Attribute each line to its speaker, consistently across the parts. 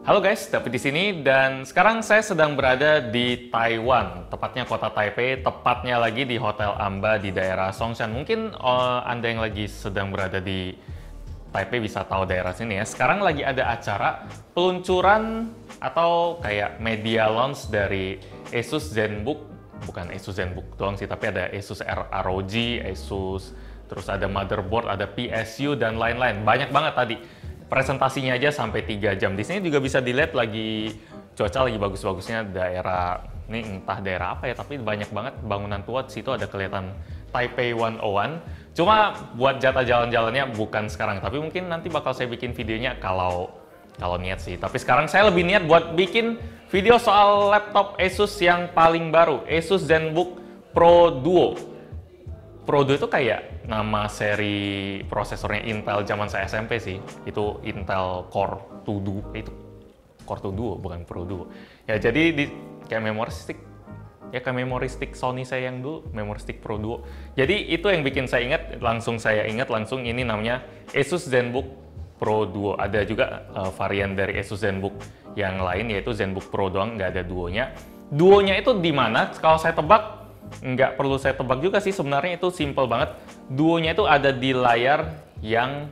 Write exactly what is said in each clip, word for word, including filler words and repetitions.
Speaker 1: Halo guys, David di sini dan sekarang saya sedang berada di Taiwan, tepatnya kota Taipei, tepatnya lagi di Hotel Amba di daerah Songshan. Mungkin uh, Anda yang lagi sedang berada di Taipei bisa tahu daerah sini ya. Sekarang lagi ada acara peluncuran atau kayak media launch dari Asus ZenBook, bukan Asus ZenBook doang sih, tapi ada Asus R O G, Asus, terus ada motherboard, ada P S U dan lain-lain. Banyak banget tadi. Presentasinya aja sampai tiga jam. Di sini juga bisa dilihat lagi cuaca lagi bagus-bagusnya daerah ini entah daerah apa ya, tapi banyak banget bangunan tua. Di situ ada kelihatan Taipei seratus satu. Cuma buat jatah jalan-jalannya bukan sekarang, tapi mungkin nanti bakal saya bikin videonya kalau kalau niat sih. Tapi sekarang saya lebih niat buat bikin video soal laptop Asus yang paling baru, Asus ZenBook Pro Duo. Pro Duo itu kayak nama seri prosesornya Intel zaman saya S M P sih. Itu Intel Core dua Duo, itu Core dua Duo bukan Pro Duo. Ya jadi di kayak memory stick, ya kayak memory stick Sony saya yang dulu, memory stick Pro Duo. Jadi itu yang bikin saya ingat, langsung saya ingat langsung ini namanya Asus ZenBook Pro Duo. Ada juga uh, varian dari Asus ZenBook yang lain yaitu ZenBook Pro doang, nggak ada duonya. Duonya itu di mana? Kalau saya tebak, nggak perlu saya tebak juga sih, sebenarnya itu simple banget. Duonya itu ada di layar yang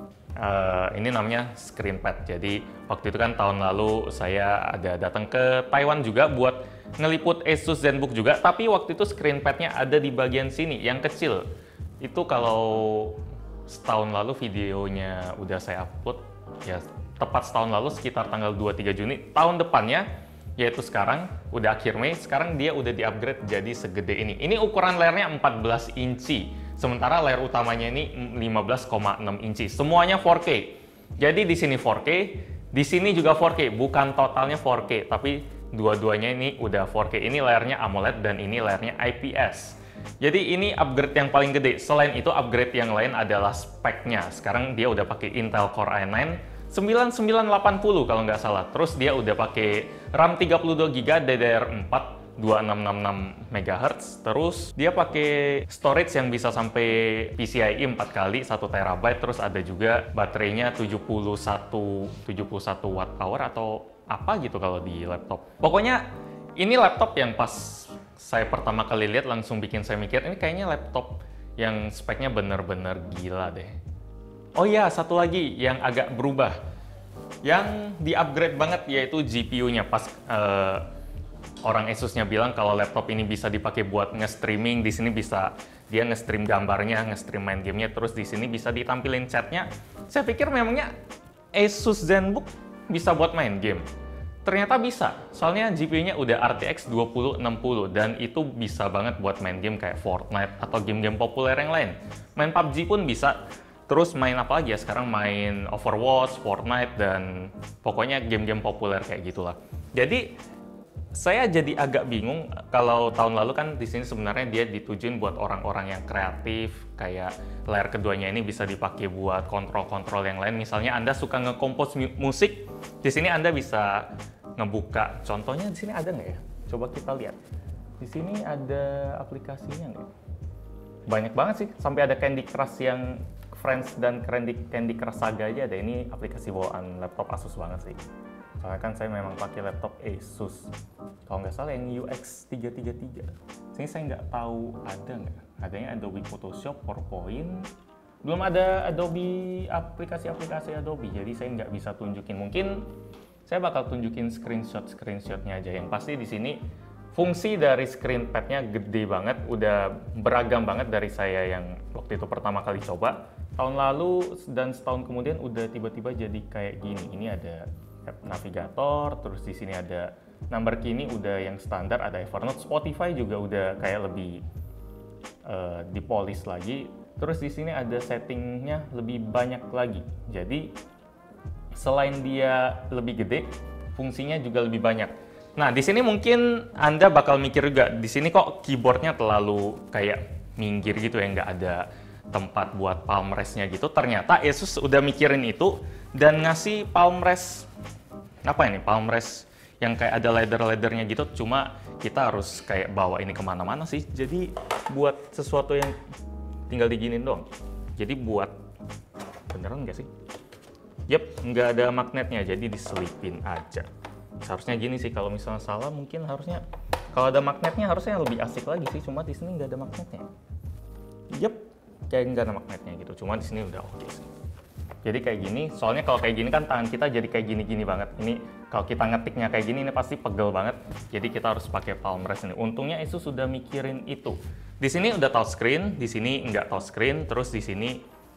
Speaker 1: uh, ini namanya screenpad. Jadi waktu itu kan tahun lalu saya ada datang ke Taiwan juga buat ngeliput Asus ZenBook juga, tapi waktu itu screenpadnya ada di bagian sini yang kecil. Itu kalau setahun lalu videonya udah saya upload, ya tepat setahun lalu sekitar tanggal dua puluh tiga Juni. Tahun depannya, yaitu sekarang, udah akhir Mei, sekarang dia udah di-upgrade jadi segede ini. Ini ukuran layarnya empat belas inci, sementara layar utamanya ini lima belas koma enam inci. Semuanya empat K. Jadi di sini empat K, di sini juga empat K, bukan totalnya empat K, tapi dua-duanya ini udah empat K. Ini layarnya AMOLED dan ini layarnya I P S. Jadi ini upgrade yang paling gede. Selain itu, upgrade yang lain adalah speknya. Sekarang dia udah pakai Intel Core i sembilan sembilan sembilan delapan nol kalau nggak salah. Terus dia udah pakai RAM tiga puluh dua giga B, D D R empat dua enam enam enam megahertz. Terus dia pakai storage yang bisa sampai P C I E empat kali satu terabyte. Terus ada juga baterainya tujuh puluh satu watt hour atau apa gitu kalau di laptop. Pokoknya ini laptop yang pas saya pertama kali lihat langsung bikin saya mikir, ini kayaknya laptop yang speknya bener-bener gila deh. Oh iya, satu lagi yang agak berubah, yang di-upgrade banget yaitu G P U-nya. Pas uh, orang Asusnya bilang kalau laptop ini bisa dipakai buat nge-streaming, di sini bisa dia nge-stream gambarnya, nge-stream main gamenya, terus di sini bisa ditampilin chatnya. Saya pikir memangnya Asus ZenBook bisa buat main game. Ternyata bisa, soalnya G P U-nya udah R T X dua ribu enam puluh dan itu bisa banget buat main game kayak Fortnite atau game-game populer yang lain. Main P U B G pun bisa. Terus main apa lagi ya sekarang, main Overwatch, Fortnite, dan pokoknya game-game populer kayak gitulah. Jadi saya jadi agak bingung kalau tahun lalu kan di sini sebenarnya dia ditujuin buat orang-orang yang kreatif, kayak layar keduanya ini bisa dipakai buat kontrol-kontrol yang lain. Misalnya Anda suka nge-compose mu musik, di sini Anda bisa ngebuka. Contohnya di sini ada nggak ya? Coba kita lihat. Di sini ada aplikasinya nggak? Banyak banget sih, sampai ada Candy Crush yang Friends dan Candy, Candy Crush Saga aja ada. Ini aplikasi bawaan laptop Asus banget sih. Soalnya kan saya memang pakai laptop Asus. Kalau nggak salah yang U X tiga tiga tiga. Sini saya nggak tahu ada nggak. Adanya Adobe Photoshop, PowerPoint. Belum ada Adobe, aplikasi-aplikasi Adobe. Jadi saya nggak bisa tunjukin. Mungkin saya bakal tunjukin screenshot-screenshotnya aja. Yang pasti di sini fungsi dari screenpad-nya gede banget, udah beragam banget dari saya yang waktu itu pertama kali coba. Tahun lalu dan setahun kemudian udah tiba-tiba jadi kayak gini. Ini ada navigator, terus di sini ada number key, ini udah yang standar, ada Evernote, Spotify juga udah kayak lebih uh, dipolis lagi. Terus di sini ada settingnya lebih banyak lagi. Jadi selain dia lebih gede, fungsinya juga lebih banyak. Nah, di sini mungkin Anda bakal mikir juga, di sini kok keyboardnya terlalu kayak minggir gitu ya, nggak ada tempat buat palm rest-nya gitu. Ternyata Asus udah mikirin itu dan ngasih palm rest, apa ini, palm rest yang kayak ada ladder-laddernya gitu, cuma kita harus kayak bawa ini kemana-mana sih. Jadi buat sesuatu yang tinggal diginin doang. Jadi buat, beneran nggak sih? Yep, nggak ada magnetnya, jadi diselipin aja. Seharusnya gini sih, kalau misalnya salah mungkin harusnya, kalau ada magnetnya harusnya lebih asik lagi sih, cuma di sini nggak ada magnetnya. Yep, kayak nggak ada magnetnya gitu, cuma di sini udah oke okay sih. Jadi kayak gini, soalnya kalau kayak gini kan tangan kita jadi kayak gini-gini banget. Ini kalau kita ngetiknya kayak gini, ini pasti pegel banget. Jadi kita harus pakai palm rest ini. Untungnya Asus sudah mikirin itu. Di sini udah touchscreen, di sini nggak touchscreen, terus di sini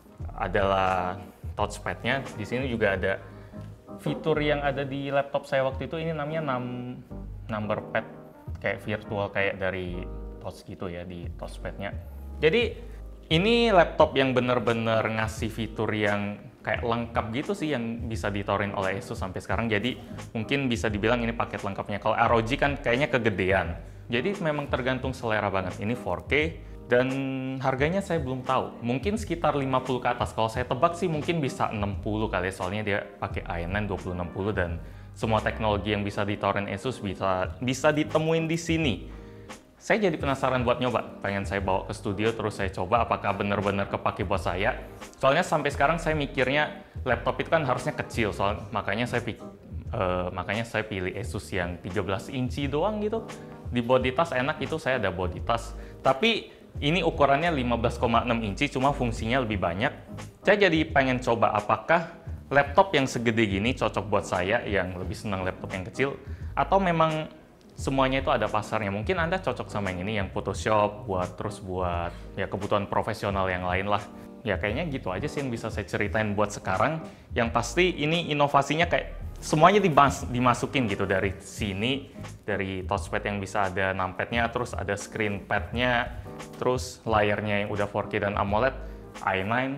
Speaker 1: adalah touchpad-nya. Di sini juga ada fitur yang ada di laptop saya waktu itu, ini namanya num number pad, kayak virtual kayak dari touch gitu ya di touchpad-nya. Jadi ini laptop yang bener-bener ngasih fitur yang kayak lengkap gitu sih yang bisa ditawarin oleh Asus sampai sekarang. Jadi mungkin bisa dibilang ini paket lengkapnya. Kalau R O G kan kayaknya kegedean. Jadi memang tergantung selera banget. Ini four K dan harganya saya belum tahu. Mungkin sekitar lima puluh ke atas. Kalau saya tebak sih mungkin bisa enam puluh kali, soalnya dia pakai i nine dua puluh enam puluh dan semua teknologi yang bisa ditawarin Asus bisa bisa ditemuin di sini. Saya jadi penasaran buat nyoba, pengen saya bawa ke studio terus saya coba apakah benar-benar kepake buat saya. Soalnya sampai sekarang saya mikirnya laptop itu kan harusnya kecil, soal makanya saya pikir, uh, makanya saya pilih Asus yang tiga belas inci doang gitu. Di body tas enak, itu saya ada body tas. Tapi ini ukurannya lima belas koma enam inci, cuma fungsinya lebih banyak. Saya jadi pengen coba apakah laptop yang segede gini cocok buat saya yang lebih senang laptop yang kecil, atau memang semuanya itu ada pasarnya. Mungkin Anda cocok sama yang ini, yang Photoshop, buat terus buat ya kebutuhan profesional yang lain lah. Ya kayaknya gitu aja sih yang bisa saya ceritain buat sekarang. Yang pasti ini inovasinya kayak semuanya dimas dimasukin gitu dari sini, dari touchpad yang bisa ada numpadnya, terus ada screen padnya, terus layarnya yang udah four K dan AMOLED, i nine,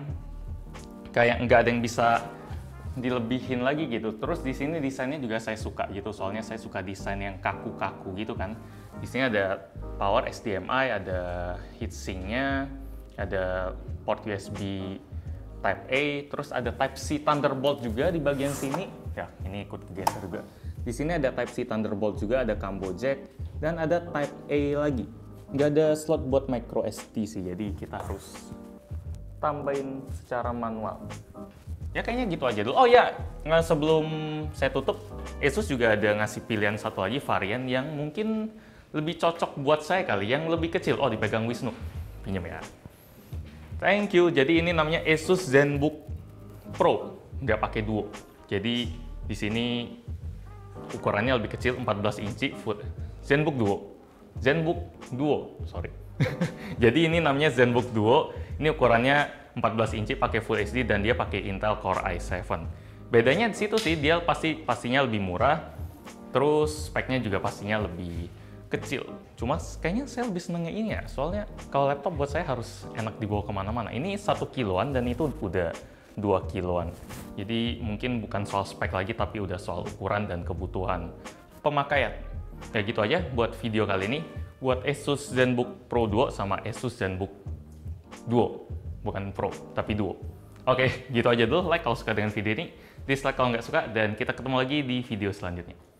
Speaker 1: kayak nggak ada yang bisa dilebihin lagi gitu. Terus di sini desainnya juga saya suka gitu, soalnya saya suka desain yang kaku-kaku gitu kan. Di sini ada power H D M I, ada heatsinknya, ada port U S B Type A, terus ada Type C Thunderbolt juga di bagian sini. Ya, ini ikut geser juga. Di sini ada Type C Thunderbolt juga, ada combo jack, dan ada Type A lagi. Nggak ada slot buat micro S D sih, jadi kita harus tambahin secara manual. Ya kayaknya gitu aja dulu. Oh ya, nggak sebelum saya tutup, Asus juga ada ngasih pilihan satu lagi varian yang mungkin lebih cocok buat saya kali, yang lebih kecil. Oh, dipegang Wisnu. Pinjam ya. Thank you. Jadi ini namanya Asus ZenBook Pro, nggak pakai Duo. Jadi di sini ukurannya lebih kecil, empat belas inci. Full ZenBook Duo. ZenBook Duo, sorry. Jadi ini namanya ZenBook Duo. Ini ukurannya empat belas inci, pakai Full H D dan dia pakai Intel Core i seven. Bedanya di situ sih, dia pasti pastinya lebih murah. Terus speknya juga pastinya lebih kecil. Cuma kayaknya saya lebih senengnya ini ya, soalnya kalau laptop buat saya harus enak dibawa kemana-mana. Ini satu kiloan dan itu udah dua kiloan. Jadi mungkin bukan soal spek lagi, tapi udah soal ukuran dan kebutuhan pemakaian. Kayak gitu aja buat video kali ini. Buat Asus ZenBook Pro Duo sama Asus ZenBook Duo. Bukan Pro, tapi Duo. Oke, gitu aja dulu. Like kalau suka dengan video ini, dislike kalau nggak suka, dan kita ketemu lagi di video selanjutnya.